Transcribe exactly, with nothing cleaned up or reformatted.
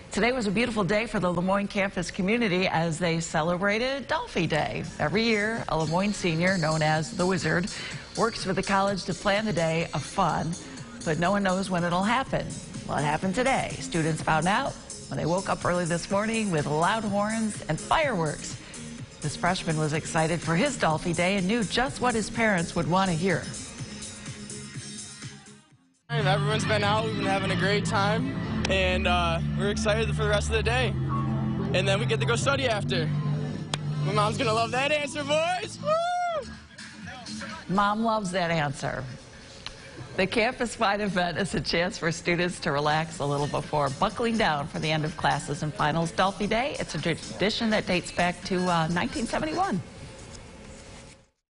Today was a beautiful day for the Lemoyne campus community as they celebrated Dolphy Day. Every year, a Lemoyne senior, known as the Wizard, works with the college to plan the day of fun, but no one knows when it'll happen. Well, it happened today. Students found out when they woke up early this morning with loud horns and fireworks. This freshman was excited for his Dolphy Day and knew just what his parents would want to hear. Everyone's been out, we've been having a great time, and uh, we're excited for the rest of the day. And then we get to go study after. My mom's gonna love that answer, boys! Woo! Mom loves that answer. The campus-wide event is a chance for students to relax a little before buckling down for the end of classes and finals. Dolphy Day, it's a tradition that dates back to uh, nineteen seventy-one.